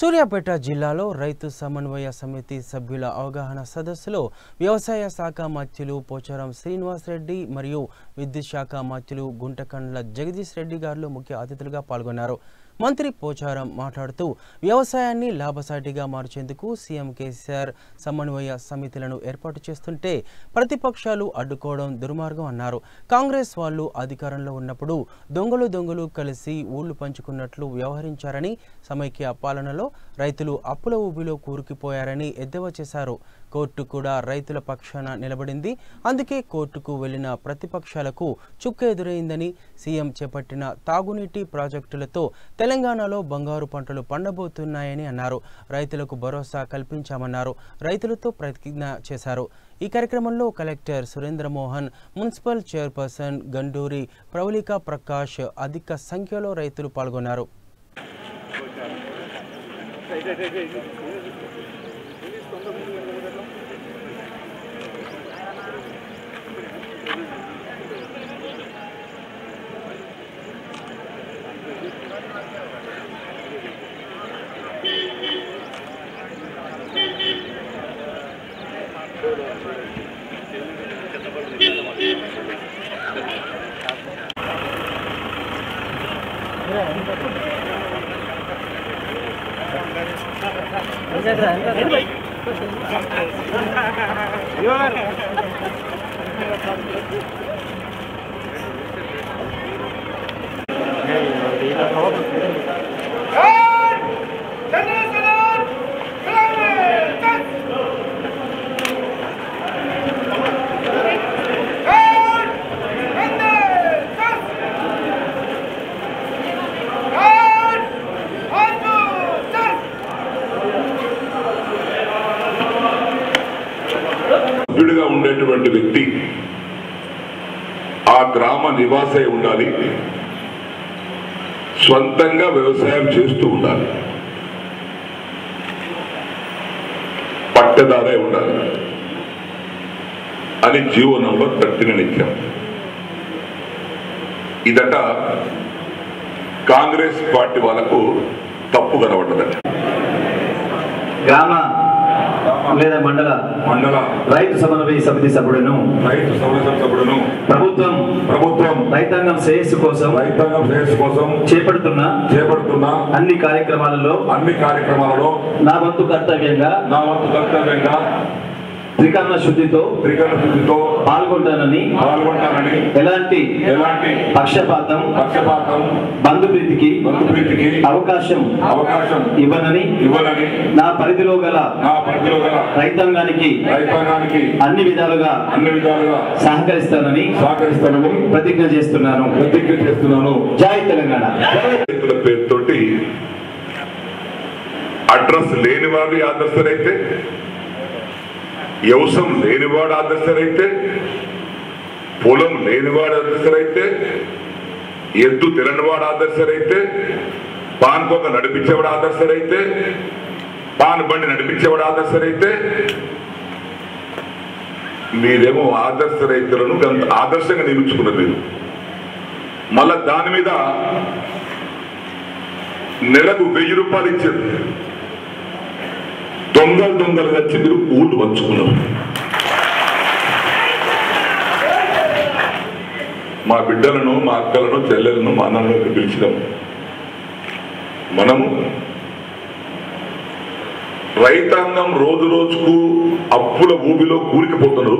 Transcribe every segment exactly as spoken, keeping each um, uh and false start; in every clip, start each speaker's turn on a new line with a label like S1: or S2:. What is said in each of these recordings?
S1: సూర్యాపేట జిల్లాలో రైతు సమన్వయ సమితి సభ్యుల అవగాహన సదస్సులో వ్యవసాయ శాఖ మంత్రులు పోచారం శ్రీనివాస్ రెడ్డి మరియు విద్యుత్ శాఖ మంత్రులు గుంటకండ్ల జగదీష్ రెడ్డి గారు ముఖ్య అతిథులుగా పాల్గొన్నారు. మంత్రి పోచారం మాట్లాడుతూ వ్యవసాయాన్ని లాభసాటిగా మార్చేందుకు సీఎం కేసీఆర్ సమన్వయ సమితులను ఏర్పాటు చేస్తుంటే ప్రతిపక్షాలు అడ్డుకోవడం దుర్మార్గం అన్నారు. కాంగ్రెస్ వాళ్ళు అధికారంలో ఉన్నప్పుడు దొంగలు దొంగలు కలిసి ఊళ్లు పంచుకున్నట్లు వ్యవహరించారని, సమైక్య పాలనలో రైతులు అప్పుల ఊబిలో కూరుకుపోయారని ఎద్దేవా చేశారు. కోర్టు కూడా రైతుల పక్షాన నిలబడింది. అందుకే కోర్టుకు వెళ్లిన ప్రతిపక్షాలకు చుక్క ఎదురైందని, సీఎం చేపట్టిన తాగునీటి ప్రాజెక్టులతో తెలంగాణలో బంగారు పంటలు పండబోతున్నాయని అన్నారు. రైతులకు భరోసా కల్పించామన్నారు. రైతులతో ప్రతిజ్ఞ చేశారు. ఈ కార్యక్రమంలో collector Surendra Mohan, municipal chairperson Ganduri Pravalika Prakash అధిక సంఖ్యలో రైతులు పాల్గొన్నారు.
S2: ఉండేటువంటి వ్యక్తి ఆ గ్రామ నివాసే ఉండాలి, స్వంతంగా వ్యవసాయం చేస్తూ ఉండాలి, పట్టదారే ఉండాలి అని జీవో నంబర్ థర్టీని ఇచ్చాం. ఇదట కాంగ్రెస్ పార్టీ వాళ్ళకు తప్పు కనబడ్డదట.
S3: గ్రామ లేదా మండల
S2: మండల
S3: రైతు సమన్వయ సమితి సభ్యులను
S2: రైతు సమన్వయ సభ్యులను
S3: ప్రభుత్వం
S2: ప్రభుత్వం
S3: రైతాంగం శ్రేయస్సు కోసం
S2: రైతాంగం శ్రేయస్సు కోసం
S3: చేపడుతున్న
S2: చేపడుతున్న
S3: అన్ని కార్యక్రమాలలో
S2: అన్ని కార్యక్రమాలలో
S3: నా వంతు కర్తవ్యంగా
S2: నా వంతు కర్తవ్యంగా
S3: త్రికరణ శుద్ధితో
S2: త్రికరణ శుద్ధితో
S3: పాల్గొంటానని
S2: పాల్గొంటానని
S3: ఎలాంటి
S2: ఎలాంటి
S3: పక్షపాతం
S2: పక్షపాతం
S3: బంధుప్రీతికి
S2: బంధుప్రీతికి
S3: అవకాశం
S2: అవకాశం
S3: ఇవ్వనని
S2: ఇవ్వనని
S3: నా పరిధిలో గల
S2: నా పరిధిలో గల
S3: రైతాంగానికి
S2: రైతాంగానికి
S3: అన్ని విధాలుగా
S2: అన్ని విధాలుగా
S3: సహకరిస్తానని
S2: సహకరిస్తానని
S3: ప్రతిజ్ఞ చేస్తున్నాను
S2: ప్రతిజ్ఞ చేస్తున్నాను.
S3: జై తెలంగాణ.
S2: రైతుల పేరుతోటి అడ్రస్ లేని వారు ఆదర్శరైతే, వ్యవసాయం లేనివాడు ఆదర్శరైతే, పొలం లేనివాడు ఆదర్శరైతే, ఎద్దు తిననివాడు ఆదర్శరైతే, పాన్ పొగ నడిపించేవాడు ఆదర్శరైతే, పాన్ బండి నడిపించేవాడు ఆదర్శరైతే, మీరేమో ఆదర్శ రైతులను ఆదర్శంగా నియమించుకున్నారు. మీరు మళ్ళా దాని మీద నెలకు వెయ్యి రూపాయలు ఇచ్చారు. దొంగలు దొంగలు వచ్చి మీరు ఊళ్ళు పంచుకున్నారు. మా బిడ్డలను, మా అక్కలను, చెల్లెలను, మా అన్నలను పిలిచినాం. మనము రైతాంగం రోజు రోజుకు అప్పుల ఊబిలో కూలికిపోతున్నారు.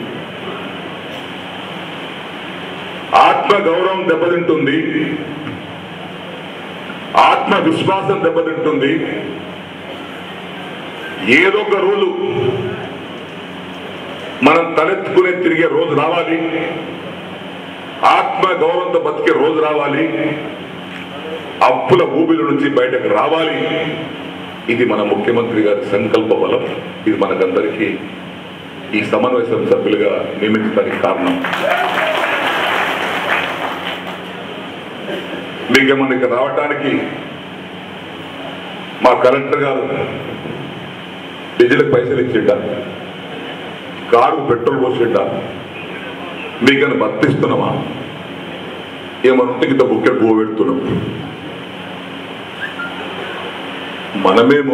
S2: ఆత్మ గౌరవం దెబ్బతింటుంది, ఆత్మ విశ్వాసం దెబ్బతింటుంది. ఏదో ఒక రోజు మనం తలెత్తుకునే తిరిగే రోజు రావాలి, ఆత్మ గౌరవంతో బతికే రోజు రావాలి, అప్పుల ఊబిల నుంచి బయటకు రావాలి. ఇది మన ముఖ్యమంత్రి గారి సంకల్ప బలం. ఇది మనకందరికీ ఈ సమన్వయ సమితి సభ్యులుగా నియమించడానికి కారణం. మీకేమన్నా ఇక్కడ రావటానికి మా కలెక్టర్ గారు డీజిల్కి పైసలు ఇచ్చిండా, కారు పెట్రోల్ పోసిండా, మీకన్నా బతిస్తున్నామా? ఏమన్నా ఇంత బుక్కెట్ పో పెడుతున్నాం. మనమేమో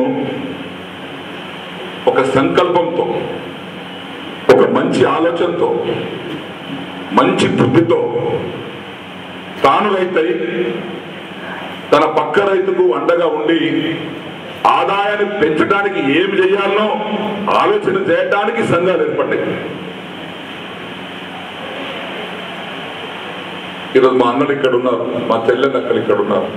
S2: ఒక సంకల్పంతో, ఒక మంచి ఆలోచనతో, మంచి బుద్ధితో తాను రైతై తన పక్క రైతుకు అండగా ఉండి ఆదాయాన్ని పెంచడానికి ఏమి చేయాలనో ఆలోచన చేయడానికి సంఘాలు ఏర్పడ్డాయి. ఈరోజు మా అన్నలు ఇక్కడ ఉన్నారు, మా చెల్లెలు అక్కలు ఇక్కడ ఉన్నారు.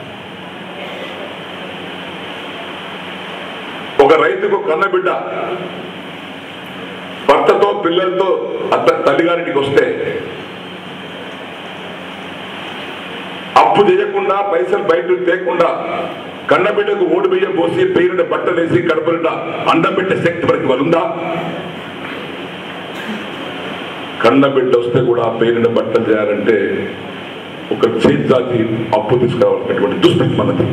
S2: ఒక రైతుకు కన్నబిడ్డ భర్తతో పిల్లలతో అత్త తల్లిగారింటికి వస్తే అప్పు చేయకుండా, పైసలు బయటకు తేకుండా కన్నబిడ్డకు ఓడి బియ్యం పోసి పేరున బట్టలేసి కడపలుండ అండం పెట్టే శక్తి మనకి వలుందా? కన్నబిడ్డ వస్తే కూడా పేరున బట్టలు చేయాలంటే ఒక చేతి అప్పు తీసుకురావాల్సినటువంటి దుస్థితి మనది.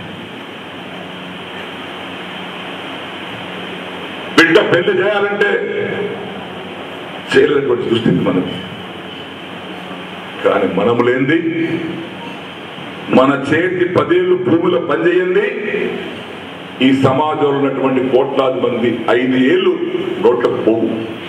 S2: బిడ్డ పెళ్లి చేయాలంటే చేయలేనటువంటి దుస్థితి మనది. కానీ మనము లేనిది, మన చేతి పదేళ్ళు భూముల పనిచేయండి ఈ సమాజంలో ఉన్నటువంటి కోట్లాది మంది ఐదు ఏళ్ళు నోట్లకు పోవు.